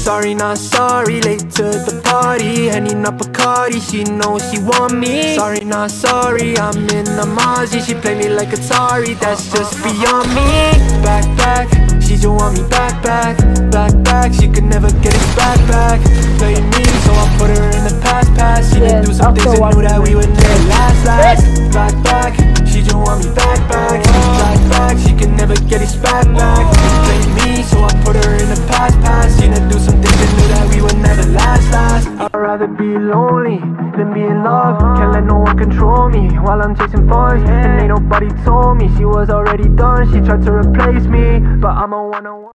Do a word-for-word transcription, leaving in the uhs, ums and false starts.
Sorry, not sorry, late to the party, handing up a Bacardi, she knows she want me. Sorry, not sorry, I'm in the Mozzie, she play me like Atari, that's just beyond me. Back, back, she just want me back, back, back, back, she could never get it back, back. Play me, so I put her in the past, past. She done do some things and knew that we would never last, last. Back, back, she just want me back, back, back, back, she could never get it back, back. Play me, so I put her in the past, past. She done do some things and knew that we would never last, last. I'd rather be lonely than be in love. Can't let no one control me while I'm chasing funds. And ain't nobody told me she was already done. She tried to replace me, but I'm a one-on-one.